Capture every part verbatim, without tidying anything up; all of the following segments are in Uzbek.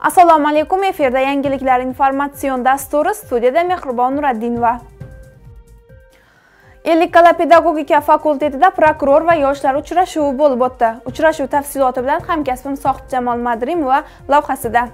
Assalomu alaykum, efirda yangiliklar informatsion dasturi, studiyada Mehribon Nuraddinova. Ellikqal'a pedagogika fakultetida prokuror va yoshlar uchrashuvi bo'lib o'tdi. Uchrashuv tafsiloti bilan hamkasbim Sohib Jamol Madrimova lavhasida.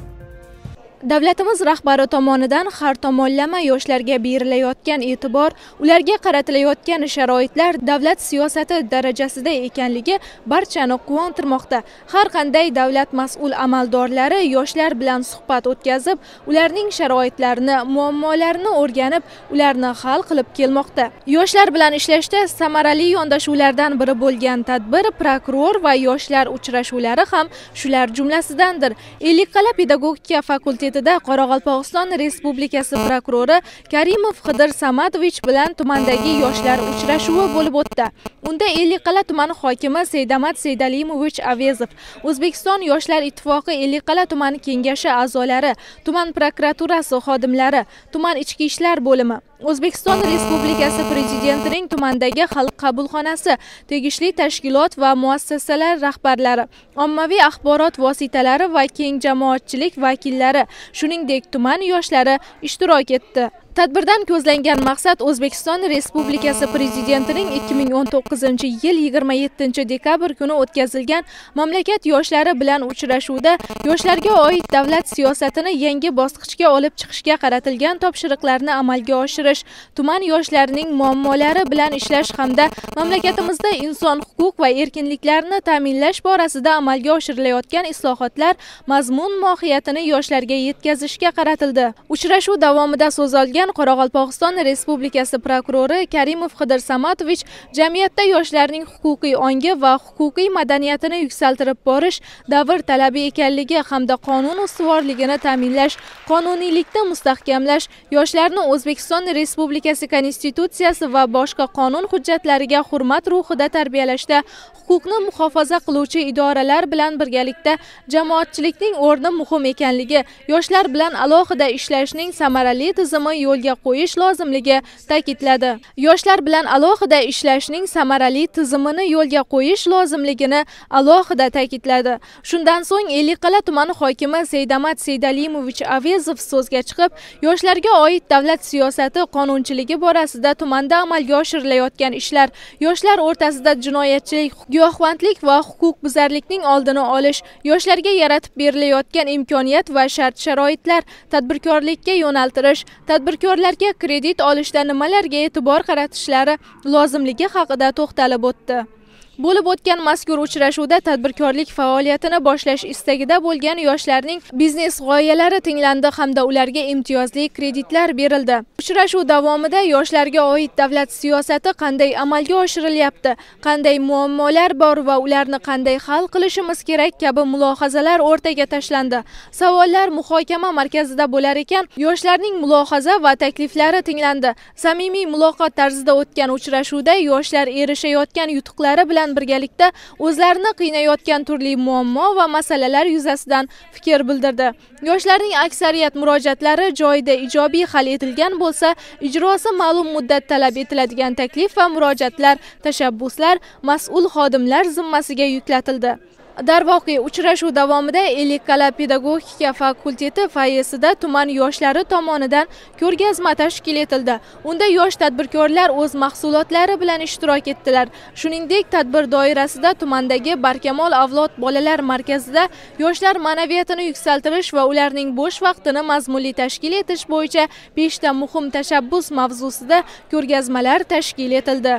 Davlatimiz rahbari tomonidan har tomonlama yoshlarga berilayotgan e'tibor, ularga qaratilayotgan sharoitlar davlat siyosati darajasida ekanligi barchani quvontirmoqda. Har qanday davlat mas'ul amaldorlari yoshlar bilan suhbat o'tkazib, ularning sharoitlarini, muammolarini o'rganib, ularni hal qilib kelmoqda. Yoshlar bilan ishlashda samarali yondashuvlardan biri bo'lgan tadbir prokuror va yoshlar uchrashuvlari ham shular jumlasidandir. Ellikqal'a pedagogika fakulteti Qoraqalpog'iston Respublikasi prokurori Karimov Xidir Samadovich bilan tumandagi yoshlar uchrashuvi bo'lib o'tdi. Unda Ellikqal'a tumani hokimi Seydamat Seydalimovich Avezov, O'zbekiston Yoshlar ittifoqi Ellikqal'a tumani kengashi a'zolari, tuman prokuraturasi xodimlari, tuman ichki ishlar bo'limi, O'zbekiston Respublikasi prezidentining tumandagi xalq qabulxonasi, tegishli tashkilot va muassasalar rahbarlari, ommaviy axborot vositalari va keng jamoatchilik vakillari, shuningdek tuman yoshlari ishtirok etdi. Tadbirdan ko'zlangan maqsad O'zbekiston Respublikasi prezidentining ikki ming o'n to'qqizinchi yil yigirma yettinchi dekabr kuni o'tkazilgan mamlakat yoshlari bilan uchrashuvda yoshlarga oid davlat siyosatini yangi bosqichga olib chiqishga qaratilgan topshiriqlarni amalga oshirish, tuman yoshlarining muammolari bilan ishlash hamda mamlakatimizda inson huquq va erkinliklarini ta'minlash borasida amalga oshirilayotgan islohotlar mazmun mohiyatini yoshlarga yetkazishga qaratildi. Uchrashuv davomida so'z olgan Qoraqalpog'iston Respublikasi prokurori Karimov Xidir Samadovich jamiyatda yoshlarning huquqiy ongi va huquqiy madaniyatini yuksaltirib borish davr talabi ekanligi hamda qonun ustuvorligini ta'minlash, qonuniylikni mustahkamlash, yoshlarni O'zbekiston Respublikasi Konstitutsiyasi va boshqa qonun hujjatlariga hurmat ruhida tarbiyalashda huquqni muhofaza qiluvchi idoralar bilan birgalikda jamoatchilikning o'rni muhim ekanligi, yoshlar bilan alohida ishlashning samarali tizimi yo'lga qo'yish lozimligi ta'kidladi. Yoshlar bilan alohida ishlashning samarali tizimini yo'lga qo'yish lozimligini alohida ta'kidladi. Shundan so'ng Ellikqal'a tumani hokimi Seydamat Seydalimovich Avezov so'zga chiqib, yoshlarga oid davlat siyosati qonunchiligi borasida tumanda amalga oshirilayotgan ishlar, yoshlar o'rtasida jinoyatchilik, giyohvandlik va huquqbuzarlikning oldini olish, yoshlarga yaratib berilayotgan imkoniyat va shart-sharoitlar, tadbirkorlikka yo'naltirish, tadbirkorlarga kredit olishda nimalarga e'tibor qaratishlari lozimligi haqida to'xtalib o'tdi. Bo'lib o'tgan mazkur uchrashuvda tadbirkorlik faoliyatini boshlash istagida bo'lgan yoshlarning biznes g'oyalari tinglandi hamda ularga imtiyozli kreditlar berildi. Uchrashuv davomida yoshlarga oid davlat siyosati qanday amalga oshirilyapti, qanday muammolar bor va ularni qanday hal qilishimiz kerak kabi mulohazalar o'rtaga tashlandi. Savollar muhokama markazida bo'lar ekan, yoshlarning mulohaza va takliflari tinglandi. Samimiy muloqot tarzida o'tgan uchrashuvda yoshlar erishayotgan yutuqlari bilan birgalikda o'zlarini qiynayotgan turli muammo va masalalar yuzasidan fikr bildirdi. Yoshlarning aksariyat murojaatlari joyida ijobiy hal etilgan bo'lsa, ijrosi ma'lum muddat talab etiladigan taklif va murojaatlar, tashabbuslar mas'ul xodimlar zimmasiga yuklatildi. Darvoqe, uchrashuv davomida Ellikqal'a pedagogika fakulteti foyesida tuman yoshlari tomonidan ko'rgazma tashkil etildi. Unda yosh tadbirkorlar o'z mahsulotlari bilan ishtirok etdilar. Shuningdek, tadbir doirasida tumandagi Barkamol avlod bolalar markazida yoshlar ma'naviyatini yuksaltirish va ularning bo'sh vaqtini mazmunli tashkil etish bo'yicha beshta muhim tashabbus mavzusida ko'rgazmalar tashkil etildi.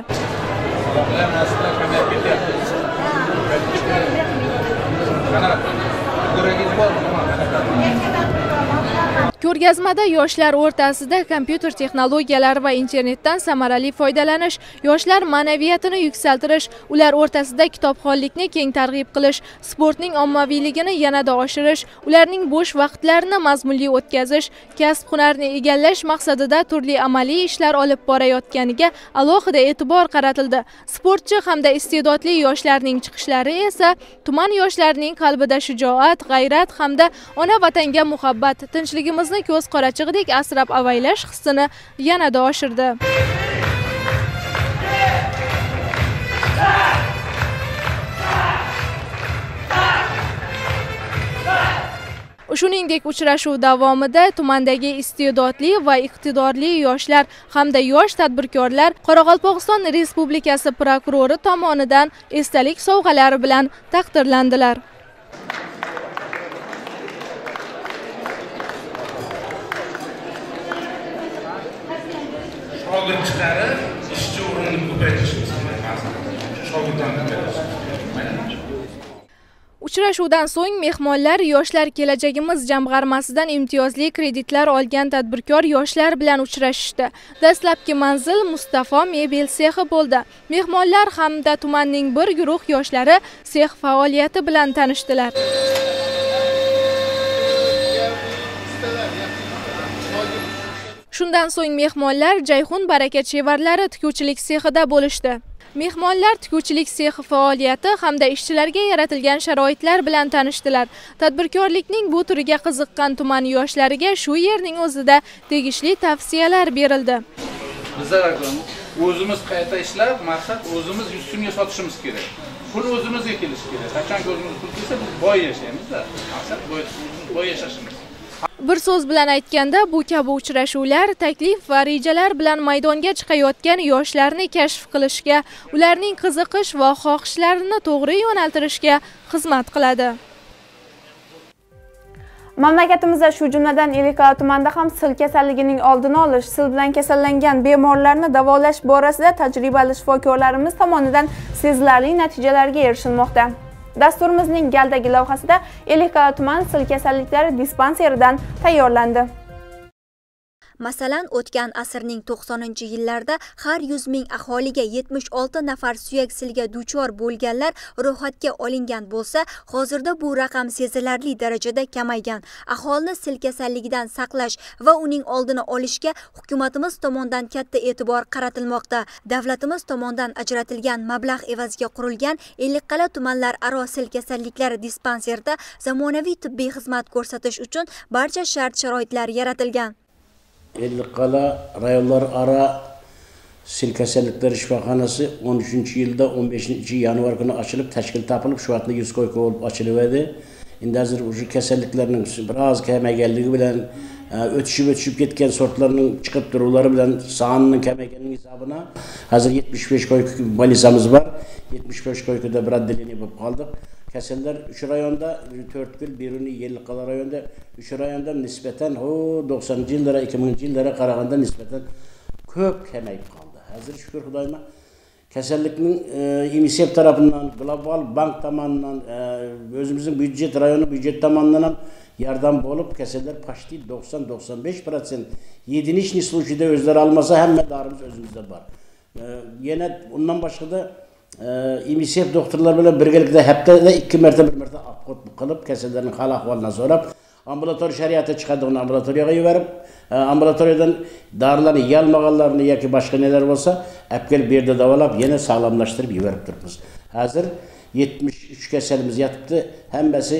Ko'rgazmada yoshlar o'rtasida kompyuter texnologiyalari va internetdan samarali foydalanish, yoshlar ma'naviyatini yuksaltirish, ular o'rtasida kitobxonlikni keng targ'ib qilish, sportning ommaviyligini yanada oshirish, ularning bo'sh vaqtlarini mazmunli o'tkazish, kasb-hunarni egallash maqsadida turli amaliy ishlar olib borayotganiga alohida e'tibor qaratildi. Sportchi hamda iste'dodli yoshlarning chiqishlari esa tuman yoshlarining qalbida shijoat, g'ayrat hamda ona vatanga muhabbat, tinchligimiz ko'z qorachig'idek asrab avaylash hissini yanada oshirdi. Shuningdek, uchrashuv davomida tumandagi iste'dodli va iqtidorli yoshlar hamda yosh tadbirkorlar Qoraqalpog'iston Respublikasi prokurori tomonidan esdalik sovg'alari bilan taqdirlandilar. Shogirdlari ishchi o'rinini ko'paytirishimiz kerak. Uchrashuvdan so'ng mehmonlar Yoshlar kelajagimiz jamg'armasidan imtiyozli kreditlar olgan tadbirkor yoshlar bilan uchrashishdi. Dastlabki manzil Mustafo mebel sexi bo'ldi. Mehmonlar hamda tumanning bir guruh yoshlari sex faoliyati bilan tanishdilar. Shundan so'ng mehmonlar Jayxun baraka chevarlari tikuvchilik sexida bo'lishdi. Mehmonlar tikuvchilik sexi faoliyati hamda ishchilarga yaratilgan sharoitlar bilan tanishdilar. Tadbirkorlikning bu turiga qiziqqan tuman yoshlariga shu yerning o'zida tegishli tavsiyalar berildi. Bizlar o'zimiz qayta ishlab, maqsad o'zimiz yuz so'mga sotishimiz kerak. Pul o'zimizga kelishi kerak. Qachonki o'zimiz pul kelsa, biz boy yashaymiz-da. Maqsad boy yashashimiz. Bir so'z bilan aytganda, bu kabi uchrashuvlar taklif va rejalar bilan maydonga chiqayotgan yoshlarni kashf qilishga, ularning qiziqish va xohishlarini to'g'ri yo'naltirishga xizmat qiladi. Mamlakatimizda shu jumladan Ellikqal'a tumanida ham sil kasalligining oldini olish, sil bilan kasallangan bemorlarni davolash borasida tajribali shifokorlarimiz tomonidan sezilarli natijalarga erishilmoqda. Dasturimizning galdagi lavhasida Ellikqal'a tuman sil kasalliklari dispanseridan tayyorlandi. Masalan, o'tgan asrning to'qsoninchi yillarda har yuz ming aholiga yetmish olti nafar suyak silga duchor bo'lganlar ro'yxatga olingan bo'lsa, hozirda bu raqam sezilarli darajada kamaygan. Aholini sil kasalligidan saqlash va uning oldini olishga hukumatimiz tomonidan katta e'tibor qaratilmoqda. Davlatimiz tomonidan ajratilgan mablag' evaziga qurilgan Ellikqal'a tumanlar aro sil kasalliklari dispanserida zamonaviy tibbiy xizmat ko'rsatish uchun barcha shart-sharoitlar yaratilgan. Ellikqal'a rayonlar ara sil kasallikleri shifoxonasi o'n uchinchi yilda o'n beshinchi yanvar kuni açılıp tashkil topilib, shu vaqtda yuz koyka bo'lib ochilib, endi hozir o'sha kasalliklarning biroz kamaygalligi bilan o'tishib o'tishib ketgan sortlarning chiqib turuvlari bilan sonining kamayganining hisobına hozir yetmish besh koyka balisamiz var. yetmish besh koykada bir отделение bo'lib qoldik. Kasallar üç rayonda to'rt yil, birini Ellikqal'a rayonda üç rayonda nispeten o doksanıncı yıllara ikki minginchi yillara qaraganda nispeten ko'p kamayib qoldi. Hozir shukr Xudoyga kasallikning UNICEF tarafından, Global Bank tomonidan, o'zimizning byudjet rayoni byudjet tomonidan ham yordam bo'lib, kasallar почти doksan doksan besh prosent единичный случайda o'zlari almasa hamma darimiz o'zimizda bor. Yana undan boshqa da UNICEF doktorlar bilan birgalikda haftada ikki marta bir marta apqot qilib kasallarning hal ahvolini so'rab, ambulatoriya shariati chiqadigan ambulatoriyaga yuborib, ambulatoriyadan dorilarni yalmaganlarni yoki boshqa nelar bo'lsa, apkel bu yerda davolab, yana sog'lomlashtirib yuborib turibmiz. Hozir yetmish uch kasalimiz yotibdi, hammasi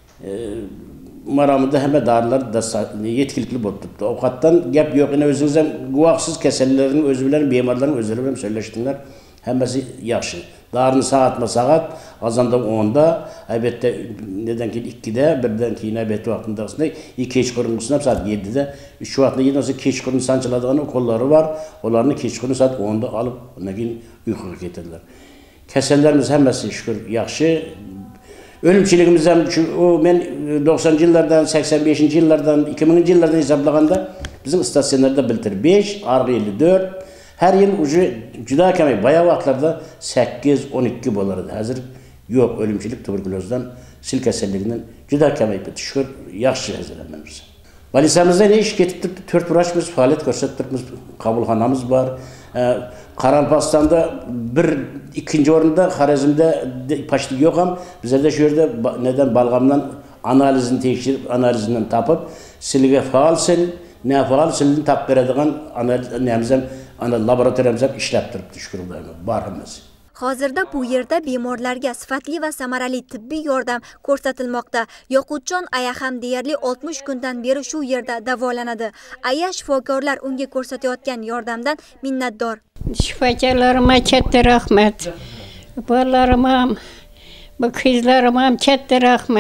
maramida hamma dorilar yetkillikli bo'lib turibdi. Ovqatdan gap yo'q, ina o'zingiz ham guvohsiz kasallarning o'zi bilan bemorlarning o'zlari bilan so'rashdinglar. Hammasi yaxshi. Darini soatma soat, azanda o'nda, albatta nedan keyin ikkida, birdan keyin albatta vaqtida kechqurun ham soat yettida, uch vaqtda yetti olsa kechqurun sanchiladigan qo'llari bor. Ularni kechqurun soat o'nda olib, undan keyin uyquga ketadilar. Kasallarimiz hammasi shukr yaxshi. O'limchiligimiz ham shu men doksanchi yillardan, sakson beshinchi yillardan, ikki minginchi yillardan hisoblaganda bizning statsionarda bildir besh, arg'i ellik to'rt. Her yıl ucu juda kamay, bayağı vaqtlarda sakkiz o'n ikki bo'lardi. Hozir yo'q, o'limchilik tuberkulozdan, sil kasalligidan juda kamay bitdi. Shukr, yaxshi hozir hammamiz. Balisamizda ne ish ketib turibdi? to'rt vrachmiz faoliyat ko'rsattiribmiz, qabulxonamiz bor. Qoraqalpog'istonda bir ikkinchi o'rinda, Xorazmda почти yo'q ham, bizlarda shu yerda neden balg'amdan analizini tekshirib, analizidan topib, silga faol sil, ne faol silni topib beradigan analiz ham ana laboratoriyamiz ham ishlab turibdi, shukr Xudoyga, bor hammasi. Hozirda bu yerda bemorlarga sifatli va samarali tibbiy yordam ko'rsatilmoqda. Yoqutjon aya ham deyarli oltmish kundan beri shu yerda davolanadi. Aya shifokorlar unga ko'rsatayotgan yordamdan minnatdor. Shifokorlarimga katta rahmat. Bolalarim ham, bu qizlarim ham katta rahmat.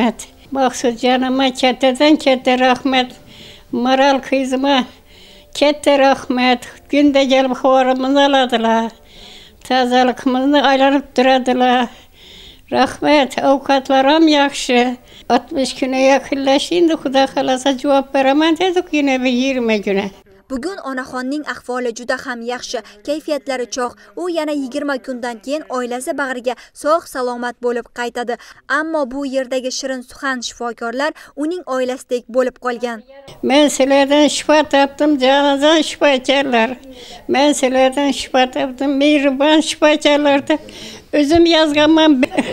Maqsudjonimga kattadan katta rahmat. Maral qizimga katta rahmat. Kunda kelib xabarimizni oladilar. Tozaliqimizni aylanib turadilar. Rahmat, ovqatlar ham yaxshi. oltmish kunga yaqinlashdi, endi Xudo xolasa javob beraman dedi, yana bir yigirma kuna. Bugun onaxonning ahvoli juda ham yaxshi, kayfiyatlari chog'. U yana yigirma kundan keyin oilasi bag'riga sog' salomat bo'lib qaytadi. Ammo bu yerdagi shirin suxan shifokorlar uning oilasidek bo'lib qolgan. Men sizlardan shifo topdim, jonajon shifokorlar. Men sizlardan shifo topdim, mehribon shifokorlar deb o'zim yozganman.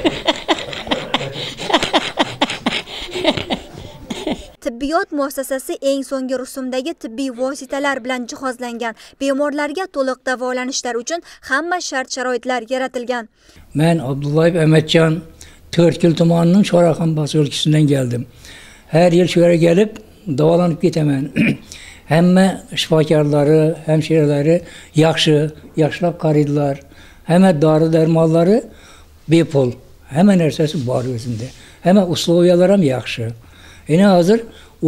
Tibbiyot muassasasi eng so'nggi rusumdagi tibbiy vositalar bilan jihozlangan. Bemorlarga to'liq davolanishlar uchun hamma shart-sharoitlar yaratilgan. Men Abdullayev Ahmetcan To'rtko'l tumanining Shoraxon posyolkasidan geldim. Her yıl şu yere gelip davolanıp ketaman. Hamma shifokorlari, hemşireleri yaxshi, yaxshilab qaraydilar. Hamma dori darmonlari bepul. Hamma narsasi bor o'zinde. Hamma usloviyalar ham yaxshi. Yine hazır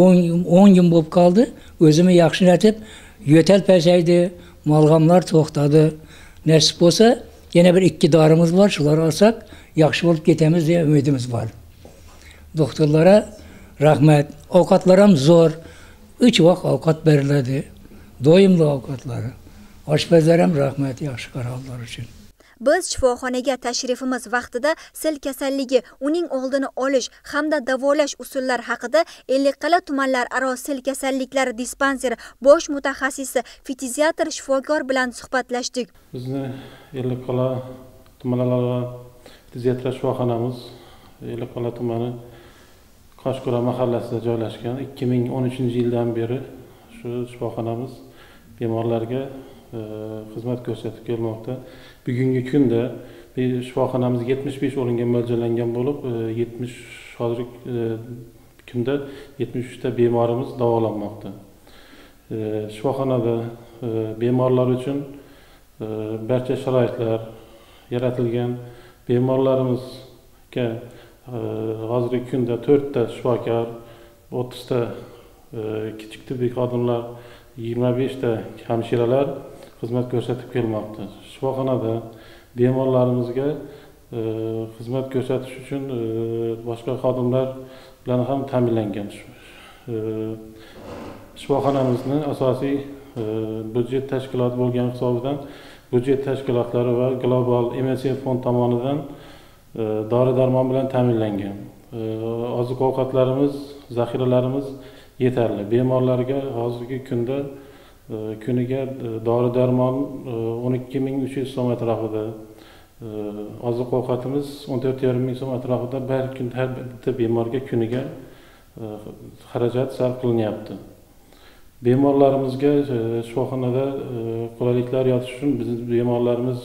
on gün bo'lib kaldı. Özümü yaxshilatib, yo'tal pasaydi, malgamlar to'xtadi. Nasib bo'lsa, yana bir ikki dorimiz var. Shular olsak, yaxshi bo'lib ketamiz deya umidimiz var. Doktorlara rahmat. Ovqatlar ham zo'r. uch vaqt ovqat beriladi. Doimli ovqatlari. Oshpazlar ham rahmat yaxshi qarorlar uchun. Biz shifoxonaga tashrifimiz vaqtida sil kasalligi, uning oldini olish hamda davolash usullari haqida Ellikqal'a tumanlar aro sil kasalliklari dispanseri bosh mutaxassisi fitiziatr shifokor bilan suhbatlashdik. Bizni Ellikqal'a tumanlar aro fitiziatr shifoxonamiz Ellikqal'a tumani Qoshqora mahallasida joylashgan. ikki ming o'n uchinchi yildan beri shu shifoxonamiz bemorlarga xizmat ko'rsatib kelmoqda. Bugungi kunda shifoxonamiz yetmish besh o'ringa mo'ljallangan bo'lib, yetmish hozirgi kunda yetmish uch ta bemorimiz davolanmoqda. Shifoxonada bemorlar uchun barcha sharoitlar yaratilgan. Bemorlarimizga hozirgi kunda to'rt ta shifokor, o'ttiz ta kichik tibbiy xodimlar, yigirma besh ta hamshiralar xizmat ko'rsatib kelmoqda. Shifoxonada bemorlarimizga xizmat ko'rsatish uchun boshqa xodimlar bilan ham ta'minlangan. Shifoxonamizning asosiy budjet tashkiloti bo'lgan hisobidan budjet tashkilotlari va Global M S F fond tomonidan dori-darmon bilan ta'minlangan. Oziq-ovqatlarimiz, zaxiralarimiz yetarli. Bemorlarga hozirgi kunda kuniga dori-darmon o'n ikki ming uch yuz so'm atrofida, oziq-ovqatimiz o'n to'rt yarim ming so'm atrofida har kun har bitta bemorga kuniga xarajat sarf qilinyapti. Bemorlarimizga shifoxonada qulayliklar yaratish uchun biz bemorlarimiz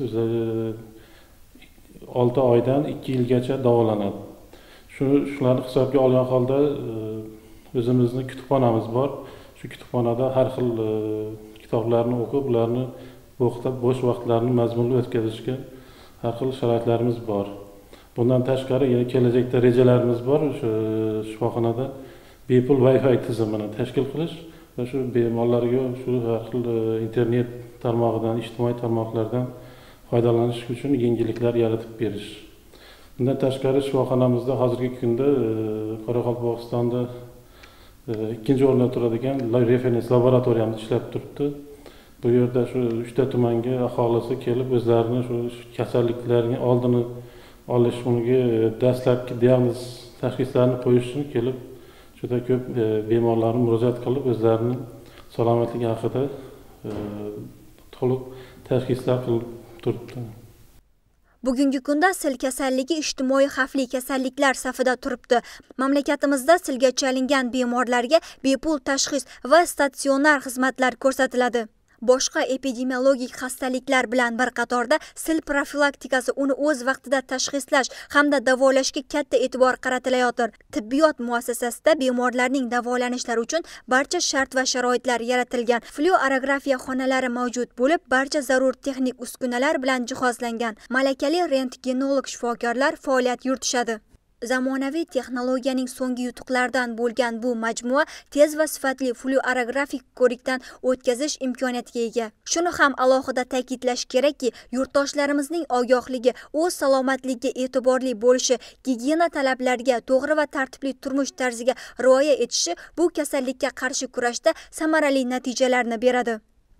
olti oydan ikki yilgacha davolanadi. Shuni shularni hisobga olgan holda o'zimizning kutubxonamiz bor. Shu kutubxonada har xil kitoblarni o'qib, ularni bo'sh vaqtlarini mazmunli o'tkazishga har xil sharoitlarimiz bor. Bundan tashqari yana kelajakda rejalarimiz bor. Shu shifoxonada bepul Wi-Fi tizimini tashkil qilish va shu bemorlarga shu har xil internet tarmog'idan, ijtimoiy tarmoqlardan foydalanish uchun yengilliklar yaratib berish. Bundan tashqari shifoxonamizda hozirgi kunda Qoraqalpog'istonda ikkinchi o'rinda turadigan referens laboratoriyamiz ishlab turibdi. Bu yerda shu uch ta tumanga aholisi kelib o'zlarini shu kasalliklarning oldini olish, unga dastlabki diagnoz tashxislarini qo'yish uchun kelib juda ko'p bemorlarni murojaat qilib o'zlarining salomatligi haqida to'liq tashxislar qilib turibdi. Bugungi kunda sil kasalligi ijtimoiy xavfli kasalliklar safida turibdi. Mamlakatimizda silga chalingan bemorlarga bepul tashxis va statsionar xizmatlar ko'rsatiladi. Boshqa epidemiologik xastaliklar bilan bir qatorda sil profilaktikasi, uni o'z vaqtida tashxislash hamda davolashga katta e'tibor qaratilayotir. Tibbiyot muassasasida bemorlarning davolanishlari uchun barcha shart va sharoitlar yaratilgan. Fluorografiya xonalari mavjud bo'lib, barcha zarur texnik uskunalar bilan jihozlangan. Malakali rentgenolog shifokorlar faoliyat yuritishadi. zamonaviy texnologiyaning so'nggi yutuqlaridan bo'lgan bu majmua tez va sifatli fluorografik ko'rikdan o'tkazish imkoniyatiga ega. Shuni ham alohida ta'kidlash kerakki, yurtdoshlarimizning ogohligi, o'z salomatligiga e'tiborli bo'lishi, gigiyena talablariga, to'g'ri va tartibli turmush tarziga rioya etishi bu kasallikka qarshi kurashda samarali natijalarni beradi.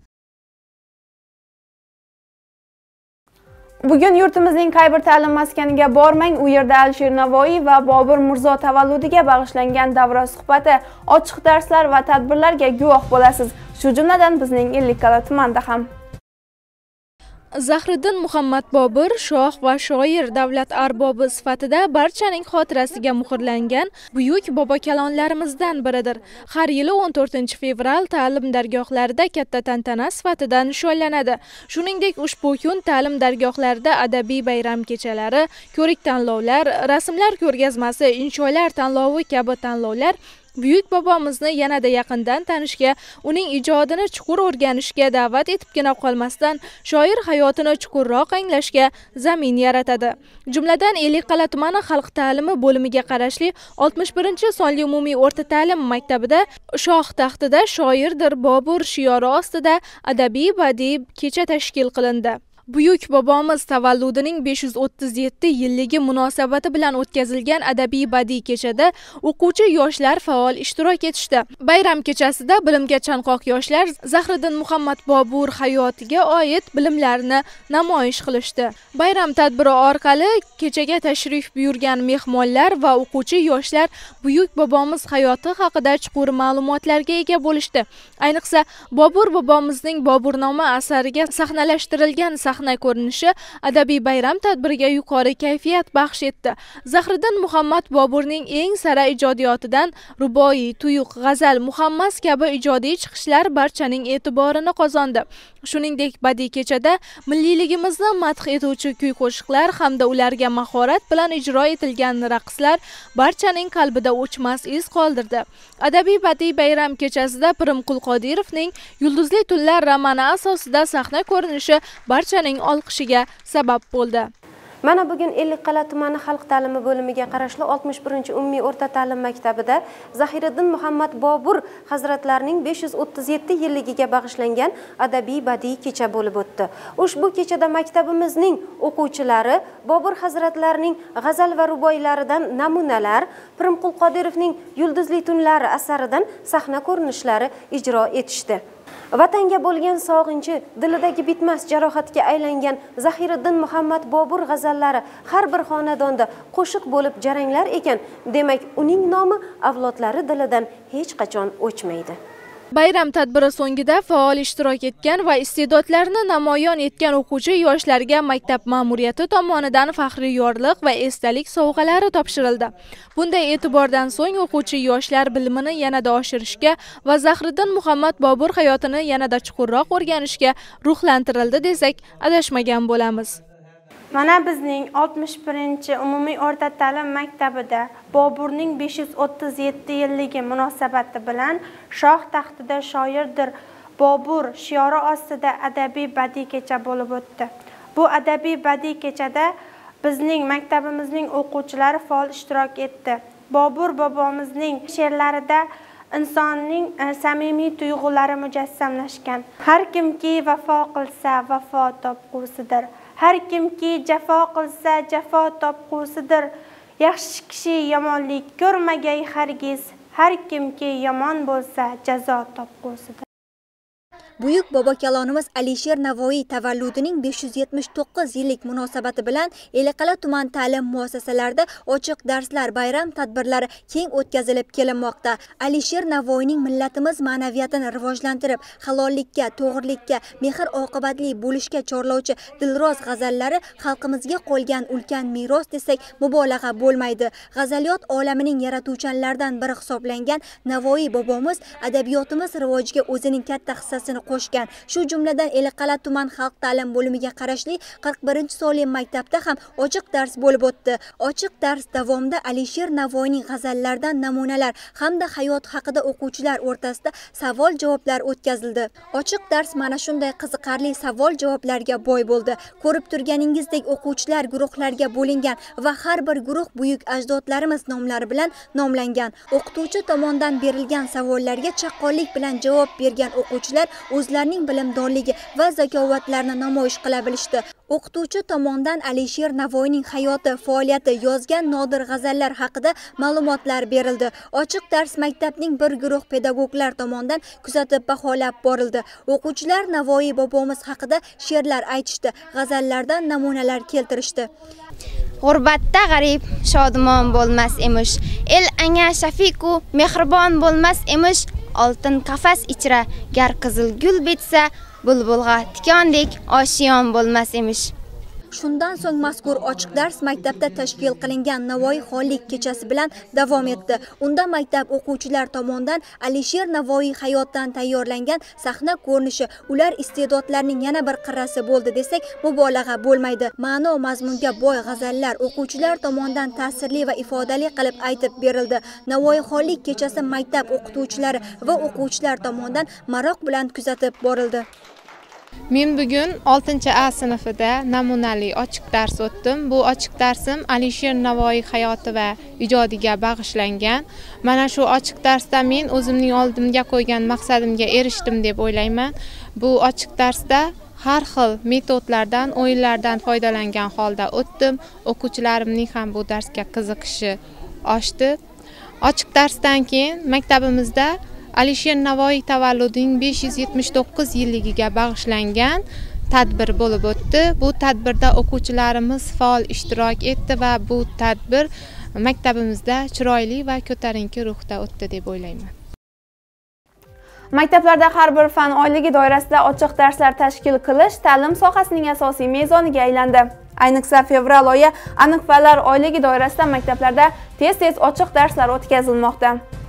Bugun yurtimizning qay bir ta'lim maskaniga bormang, u yerda Alisher Navoiy va Bobur Mirzo tavalludiga bag'ishlangan davra suhbati, ochiq darslar va tadbirlarga guvoh bo'lasiz. Shu jumladan bizning Ellikqal'a tumanida ham. Zahriddin Muhammad Bobur shoh va shoir davlat arbobi sifatida barchaning xotirasiga muhrlangan buyuk bobokalonlarimizdan biridir. Har yili o'n to'rtinchi fevral ta'lim dargohlarida katta tantana sifatida nishonlanadi. Shuningdek, ushbu kun ta'lim dargohlarida adabiy bayram kechalari, ko'rik tanlovlar, rasmlar ko'rgazmasi, insholar tanlovi kabi tanlovlar buyuk bobomizni yanada yaqindan tanishga, uning ijodini chuqur o'rganishga da'vat etibgina qolmasdan, shoir hayotini chuqurroq anglashga zamin yaratadi. Jumladan, Ellikqal'a tumani xalq ta'limi bo'limiga qarashli oltmish birinchi sonli umumiy o'rta ta'lim maktabida shoh taxtida shoirdir Bobur shiori ostida adabiy badiiy kecha tashkil qilindi. Buyuk bobomiz tavalludining besh yuz o'ttiz yetti yilligi munosabati bilan o'tkazilgan adabiy badiiy kechada o'quvchi yoshlar faol ishtirok etishdi. Bayram kechasida bilimga chanqoq yoshlar Zahriddin Muhammad Bobur hayotiga oid bilimlarini namoyish qilishdi. Bayram tadbiri orqali kechaga tashrif buyurgan mehmonlar va o'quvchi yoshlar buyuk bobomiz hayoti haqida chuqur ma'lumotlarga ega bo'lishdi. Ayniqsa, Bobur bobomizning Boburnoma asariga sahnalashtirilgan sahna ko'rinishi adabiy bayram tadbiriga yuqori kayfiyat baxsh etdi. Zahriddin Muhammad Boburning eng sara ijodiyotidan ruboiy, tuyuq, g'azal, muhammas kabi ijodiy chiqishlar barchaning e'tiborini qozondi. Shuningdek, badiiy kechada milliyligimizni madh etuvchi kuy-qo'shiqlar hamda ularga mahorat bilan ijro etilgan raqslar barchaning qalbida o'chmas iz qoldirdi. Adabiy badiiy bayram kechasida Pirimqul Qodirovning Yulduzli tunlar romani asosida sahna ko'rinishi barchaning olqishiga sabab bo'ldi. Mana bugun Ellikqal'a tumani xalq ta'limi bo'limiga qarashli oltmish birinchi umumiy o'rta ta'lim maktabida Zahiriddin Muhammad Bobur hazratlarining besh yuz o'ttiz yetti yilligiga bag'ishlangan adabiy badiiy kecha bo'lib o'tdi. Ushbu kechada maktabimizning o'quvchilari Bobur hazratlarining g'azal va ruboilaridan namunalar, Pirimqul Qodirovning Yulduzli tunlari asaridan sahna ko'rinishlari ijro etishdi. Vatanga bo'lgan sog'inchi, dilidagi bitmas jarohatga aylangan Zahiriddin Muhammad Bobur g'azallari har bir xonadonda qo'shiq bo'lib jaranglar ekan, demak uning nomi avlodlari dilidan hech qachon o'chmaydi. Bayram tadbiri so'ngida faol ishtirok etgan va iste'dodlarini namoyon etgan o'quvchi yoshlarga maktab ma'muriyati tomonidan faxriy yorliq va esdalik sovg'alari topshirildi. Bunday e'tibordan so'ng o'quvchi yoshlar bilimini yanada oshirishga va Zahriddin Muhammad Bobur hayotini yanada chuqurroq o'rganishga ruhlantirildi desak, adashmagan bo'lamiz. Mana bizning oltmish birinchi umumiy o'rta ta'lim maktabida Boburning besh yuz o'ttiz yetti yilligi munosabati bilan shoh taxtida shoirdir Bobur shiori ostida adabiy badiiy kecha bo'lib o'tdi. Bu adabiy badiiy kechada bizning maktabimizning o'quvchilari faol ishtirok etdi. Bobur bobomizning she'rlarida insonning samimiy tuyg'ulari mujassamlashgan. Har kimki vafo qilsa vafo topqusidir. Har kimki jafo qilsa jafo topqusidir. Yaxshi kishi yomonlik ko'rmagay hargiz. Har kimki yomon bo'lsa jazo topqusidir. Buyuk bobokalonimiz Alisher Navoiy tavalludining besh yuz yetmish to'qqiz yillik munosabati bilan Ellikqal'a tuman ta'lim muassasalarida ochiq darslar, bayram tadbirlari keng o'tkazilib kelinmoqda. Alisher Navoiyning millatimiz ma'naviyatini rivojlantirib, halollikka, to'g'rilikka, mehr-oqibatli bo'lishga chorlovchi dilroz g'azallari xalqimizga qolgan ulkan meros desak mubolag'a bo'lmaydi. G'azaliyot olamining yaratuvchanlaridan biri hisoblangan Navoiy bobomiz adabiyotimiz rivojiga o'zining katta hissasini qo'shgan. Shu jumladan Ellikqal'a tuman xalq ta'lim bo'limiga qarashli qirq birinchi sonli maktabda ham ochiq dars bo'lib o'tdi. Ochiq dars davomida Alisher Navoiyning g'azallaridan namunalar hamda hayot haqida o'quvchilar o'rtasida savol-javoblar o'tkazildi. Ochiq dars mana shunday qiziqarli savol-javoblarga boy bo'ldi. Ko'rib turganingizdek o'quvchilar guruhlarga bo'lingan va har bir guruh buyuk ajdodlarimiz nomlari bilan nomlangan. O'qituvchi tomonidan berilgan savollarga chaqqonlik bilan javob bergan o'quvchilar o'zlarining bilimdonligi va zakovatlarini namoyish qila bilishdi. O'qituvchi tomonidan Alisher Navoiyning hayoti, faoliyati, yozgan nodir g'azallar haqida ma'lumotlar berildi. Ochiq dars maktabning bir guruh pedagoglar tomonidan kuzatib baholab borildi. O'quvchilar Navoiy bobomiz haqida she'rlar aytishdi, g'azallardan namunalar keltirishdi. G'urbatda g'arib shodimon bo'lmas emish, el anga shafiqu mehribon bo'lmas emish, oltin qafas ichra gar qizil gul bitsa, bulbulg'a tikondek oshiyon bo'lmas emish. Shundan so'ng mazkur ochiq dars maktabda tashkil qilingan Navoiy xonlik kechasi bilan davom etdi. Unda maktab o'quvchilar tomonidan Alisher Navoiy hayotidan tayyorlangan sahna ko'rinishi, ular iste'dodlarining yana bir qirrasi bo'ldi desak, mubolag'a bo'lmaydi. Ma'no mazmunga boy g'azallar o'quvchilar tomonidan ta'sirli va ifodali qilib aytib berildi. Navoiy xonlik kechasi maktab o'qituvchilari va o'quvchilar tomonidan maroq bilan kuzatib borildi. Men bugun oltinchi A sinfida namunali ochiq dars o'tdim. Bu ochiq darsim Alisher Navoiy hayoti va ijodiga bag'ishlangan. Mana shu ochiq darsda men o'zimning oldimga qo'ygan maqsadimga erishdim deb o'ylayman. Bu ochiq darsda har xil metodlardan, o'yinlardan foydalangan holda o'tdim. O'quvchilarimning ham bu darsga qiziqishi oshdi. Ochiq darsdan keyin maktabimizda Alisher Navoiy tavalludining besh yuz yetmish to'qqiz yilligiga bag'ishlangan tadbir bo'lib o'tdi. Bu tadbirda o'quvchilarimiz faol ishtirok etdi va bu tadbir maktabimizda chiroyli va ko'tarinki ruhda o'tdi deb o'ylayman. Maktablarda har bir fan oyligi doirasida ochiq darslar tashkil qilish ta'lim sohasining asosiy mezoniga aylandi. Ayniqsa fevral oyi aniq fanlar oyligi doirasida maktablarda tez-tez ochiq darslar o'tkazilmoqda.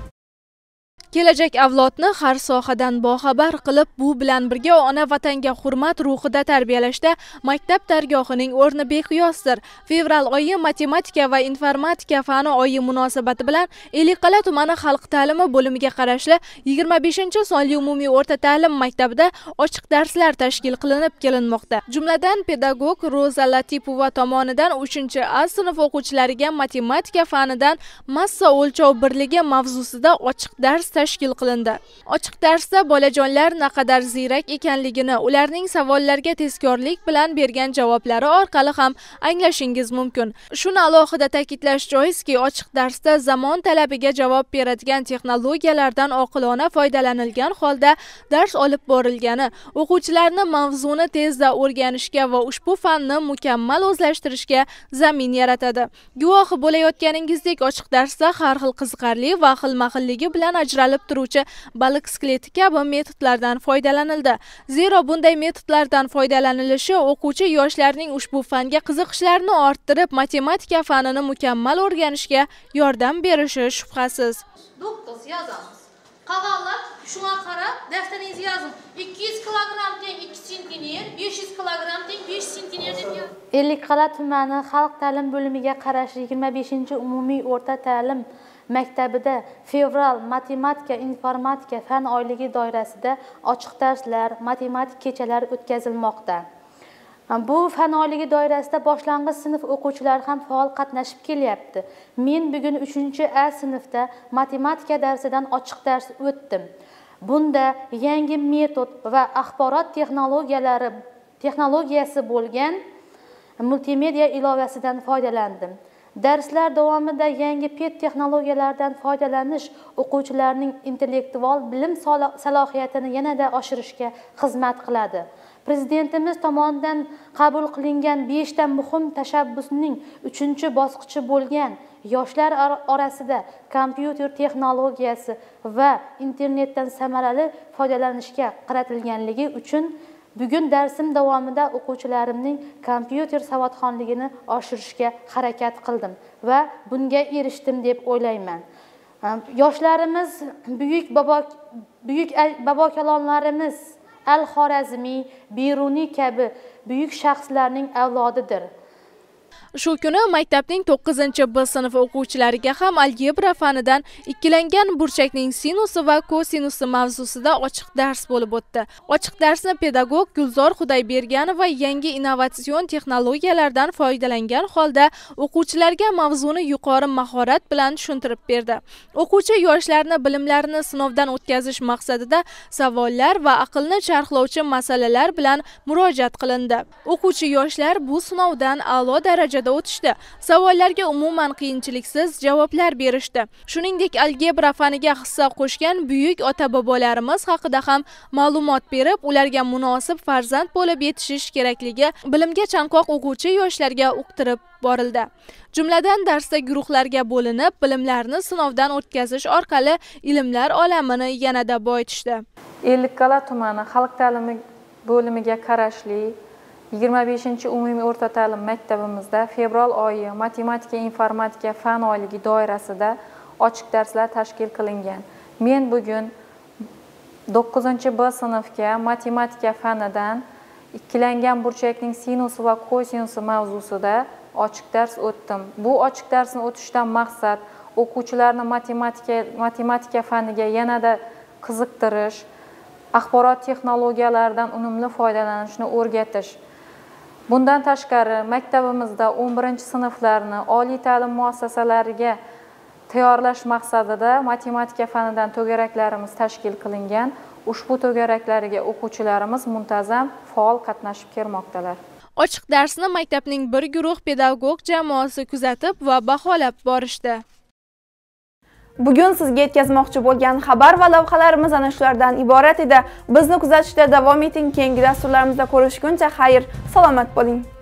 Kelajak avlodni har sohadan boxabar qilib, bu bilan birga ona vatanga hurmat ruhida tarbiyalashda maktab dargohining o'rni beqiyosdir. Fevral oyi matematika va informatika fani oyi munosabati bilan Ellikqal'a tumani xalq ta'limi bo'limiga qarashli yigirma beshinchi sonli umumiy o'rta ta'lim maktabida ochiq darslar tashkil qilinib kelinmoqda. Jumladan pedagog Roza Latipova tomonidan uchinchi A sinf o'quvchilariga matematika fanidan massa o'lchov birligi mavzusida ochiq dars tashkil qilindi. Ochiq darsda bolajonlar naqadar ziyrak ekanligini ularning savollarga tezkorlik bilan bergan javoblari orqali ham anglashingiz mumkin. Shuni alohida ta'kidlash joizki, ochiq darsda zamon talabiga javob beradigan texnologiyalardan oqilona foydalanilgan holda dars olib borilgani o'quvchilarni mavzuni tezda o'rganishga va ushbu fanni mukammal o'zlashtirishga zamin yaratadi. Guvohi bo'layotganingizdek, ochiq darsda har xil qiziqarli va xilma-xilligi bilan ajralib turuvchi baliq skeleti kabi metodlardan foydalanildi. Zero bunday metodlardan foydalanilishi o'quvchi yoshlarning ushbu fanga qiziqishlarini orttirib, matematika fanini mukammal o'rganishga yordam berishi shubhasiz. to'qqiz yozamiz. Qog'ozlar shunga qarab daftaringizni yozing. ikki yuz kilogramm teng ikki sentiner, besh yuz kilogramm teng besh sentiner deb yozing. Ellikqal'a tumani xalq ta'lim bo'limiga qarashli yigirma beshinchi umumiy o'rta ta'lim maktabida fevral matematika, informatika fan oyligi doirasida ochiq darslar, matematik kechalari o'tkazilmoqda. Bu fan oyligi doirasida boshlang'ich sinf o'quvchilari ham faol qatnashib kelyapti. Men bugun uchinchi A sinfda matematika darsidan ochiq dars o'tdim. Bunda yangi metod va axborot texnologiyalari texnologiyasi bo'lgan multimedia ilovasidan foydalandim. Darslar davomida yangi pet texnologiyalaridan foydalanish o'quvchilarning intellektual bilim salohiyatini yanada oshirishga xizmat qiladi. Prezidentimiz tomonidan qabul qilingan besh ta muhim tashabbusning uchinchi bosqichi bo'lgan yoshlar orasida kompyuter texnologiyasi va internetdan samarali foydalanishga qaratilganligi uchun bugun darsim davomida o'quvchilarimning kompyuter savodxonligini oshirishga harakat qildim va bunga erishdim deb o'ylayman. Yoshlarimiz, buyuk bobo buyuk bobokalonlarimiz Al-Xorazmiy, Biruniy kabi buyuk shaxslarning avlodidir. Shu kuni maktabning to'qqizinchi B sinfi o'quvchilariga ham algebra fanidan ikkilangan burchakning sinusi va kosinusi mavzusida ochiq dars bo'lib o'tdi. Ochiq darsni pedagog Gulzor Xudoyberganova yangi innovatsion texnologiyalardan foydalangan holda o'quvchilarga mavzuni yuqori mahorat bilan tushuntirib berdi. O'quvchi yoshlarni bilimlarini sinovdan o'tkazish maqsadida savollar va aqlni charxlovchi masalalar bilan murojaat qilindi. O'quvchi yoshlar bu sinovdan a'lo darajada o'tishdi. Savollarga umuman qiyinchiliksiz javoblar berishdi. Shuningdek, algebra faniga hissa qo'shgan buyuk ota-bobolarimiz haqida ham ma'lumot berib, ularga munosib farzand bo'lib yetishish kerakligi bilimga chanqoq o'quvchi yoshlarga uqtirib borildi. Jumladan darsda guruhlarga bo'linib, bilimlarni sinovdan o'tkazish orqali ilmlar olamini yanada boyitishdi. Ellikqal'a tumani xalq ta'limi bo'limiga qarashli yigirma beshinchi umumiy o'rta ta'lim maktabimizda fevral oyi matematika informatika fan oyligi doirasida ochiq darslar tashkil qilingan. Men bugun to'qqizinchi B sinfga matematika fanidan ikkilangan burchakning sinusi va kosinusi mavzusida ochiq dars o'tdim. Bu ochiq darsni o'tishdan maqsad o'quvchilarni matematika matematika faniga yanada qiziqtirish, axborot texnologiyalaridan unumli foydalanishni o'rgatish. Bundan tashqari, maktabimizda o'n birinchi sinflarni oliy ta'lim muassasalariga tayyorlash maqsadida matematika fanidan to'garaklarimiz tashkil qilingan. Ushbu to'garaklariga o'quvchilarimiz muntazam faol qatnashib kelmoqdalar. Ochiq darsni maktabning bir guruh pedagog jamoasi kuzatib va baholab borishdi. Bugun sizga yetkazmoqchi bo'lgan xabar va lavhalarimiz ana shulardan iborat edi. Bizni kuzatishda davom eting. Keyingi dasturlarimizda ko'rishguncha xayr, salomat bo'ling.